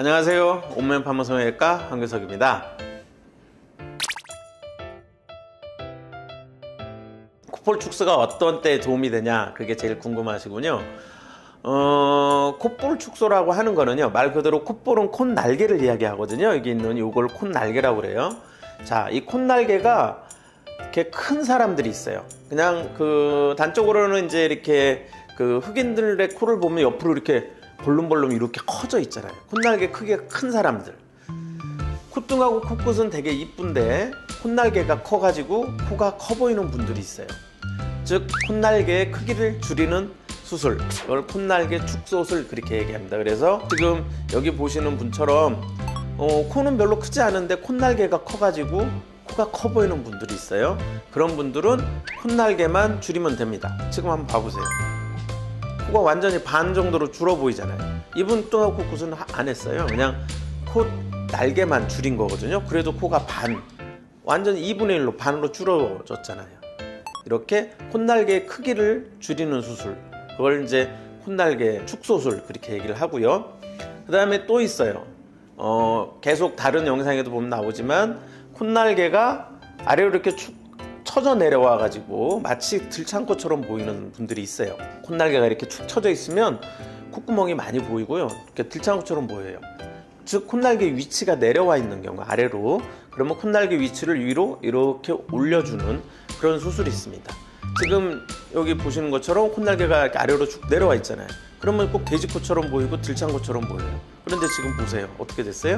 안녕하세요. 온면 파마 성형외과 황교석입니다. 콧볼 축소가 어떤 때에 도움이 되냐, 그게 제일 궁금하시군요. 콧볼 축소라고 하는 거는요, 말 그대로 콧볼은 콧날개를 이야기하거든요. 여기 있는 요걸 콧날개라고 그래요. 자, 이 콧날개가 이렇게 큰 사람들이 있어요. 그냥 단적으로는 이제 이렇게 흑인들의 코를 보면 옆으로 이렇게 볼륨볼륨 이렇게 커져 있잖아요. 콧날개 크기가 큰 사람들. 콧등하고 코끝은 되게 이쁜데 콧날개가 커가지고 코가 커 보이는 분들이 있어요. 즉 콧날개의 크기를 줄이는 수술, 이걸 콧날개 축소술 그렇게 얘기합니다. 그래서 지금 여기 보시는 분처럼 코는 별로 크지 않은데 콧날개가 커가지고 코가 커 보이는 분들이 있어요. 그런 분들은 콧날개만 줄이면 됩니다. 지금 한번 봐보세요. 코가 완전히 반 정도로 줄어 보이잖아요. 이분 뚱하고 코끝은 안 했어요. 그냥 코 날개만 줄인 거거든요. 그래도 코가 완전히 2분의 1로 반으로 줄어졌잖아요. 이렇게 콧날개의 크기를 줄이는 수술, 그걸 이제 콧날개 축소술 그렇게 얘기를 하고요. 그 다음에 또 있어요. 계속 다른 영상에도 보면 나오지만 콧날개가 아래로 이렇게 축 처져 내려와 가지고 마치 들창코처럼 보이는 분들이 있어요. 콧날개가 이렇게 축 처져 있으면 콧구멍이 많이 보이고요, 이렇게 들창코처럼 보여요. 즉 콧날개 위치가 내려와 있는 경우, 아래로, 그러면 콧날개 위치를 위로 이렇게 올려주는 그런 수술이 있습니다. 지금 여기 보시는 것처럼 콧날개가 이렇게 아래로 쭉 내려와 있잖아요. 그러면 꼭 돼지코처럼 보이고 들창코처럼 보여요. 그런데 지금 보세요. 어떻게 됐어요?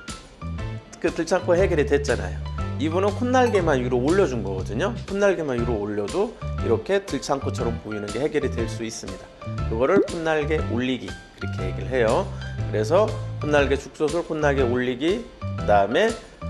들창코 해결이 됐잖아요. 이분은 콧날개만 위로 올려준 거거든요. 콧날개만 위로 올려도 이렇게 들창코처럼 보이는 게 해결이 될 수 있습니다. 이거를 콧날개 올리기 그렇게 얘기를 해요. 그래서 콧날개 축소술, 콧날개 올리기, 그 다음에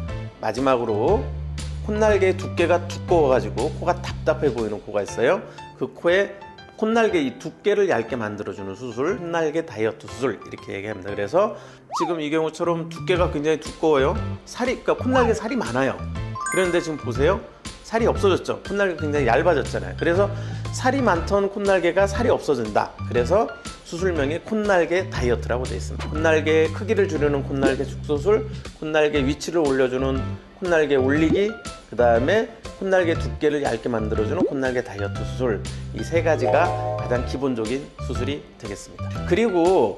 마지막으로 콧날개의 두께가 두꺼워가지고 코가 답답해 보이는 코가 있어요. 그 코에 콧날개 이 두께를 얇게 만들어주는 수술, 콧날개 다이어트 수술 이렇게 얘기합니다. 그래서 지금 이 경우처럼 두께가 굉장히 두꺼워요. 그러니까 콧날개 살이 많아요. 그런데 지금 보세요. 살이 없어졌죠. 콧날개가 굉장히 얇아졌잖아요. 그래서 살이 많던 콧날개가 살이 없어진다. 그래서 수술명이 콧날개 다이어트라고 되어 있습니다. 콧날개 크기를 줄이는 콧날개 축소술, 콧날개 위치를 올려주는 콧날개 올리기, 그 다음에 콧날개 두께를 얇게 만들어주는 콧날개 다이어트 수술, 이 세 가지가 가장 기본적인 수술이 되겠습니다. 그리고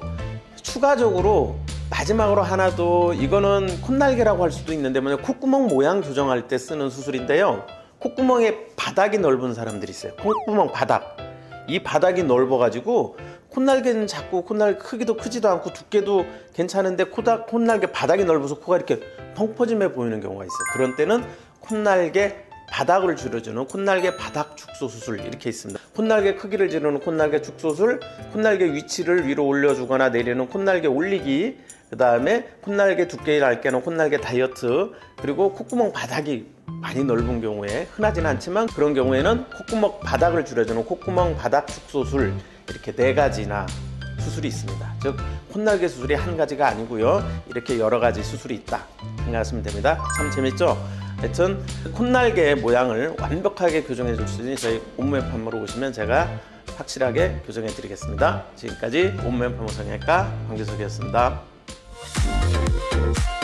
추가적으로 마지막으로 하나 더, 이거는 콧날개라고 할 수도 있는데 콧구멍 모양 교정할 때 쓰는 수술인데요. 콧구멍의 바닥이 넓은 사람들이 있어요. 콧구멍 바닥, 이 바닥이 넓어가지고 콧날개는 자꾸 콧날개 크기도 크지도 않고 두께도 괜찮은데 콧날개 바닥이 넓어서 코가 이렇게 펑퍼짐해 보이는 경우가 있어요. 그런 때는 콧날개 바닥을 줄여주는 콧날개 바닥 축소 수술 이렇게 있습니다. 콧날개 크기를 줄이는 콧날개 축소술, 콧날개 위치를 위로 올려주거나 내리는 콧날개 올리기, 그 다음에 콧날개 두께를 얇게 하는 콧날개 다이어트, 그리고 콧구멍 바닥이 많이 넓은 경우에, 흔하지는 않지만 그런 경우에는 콧구멍 바닥을 줄여주는 콧구멍 바닥 축소술, 이렇게 4가지나 수술이 있습니다. 즉 콧날개 수술이 한 가지가 아니고요, 이렇게 여러 가지 수술이 있다 생각하시면 됩니다. 참 재밌죠? 하여튼 콧날개의 모양을 완벽하게 교정해 줄 수 있는 저희 온면 파마로 오시면 제가 확실하게 교정해 드리겠습니다. 지금까지 온면 파마 성형외과 황교석이었습니다.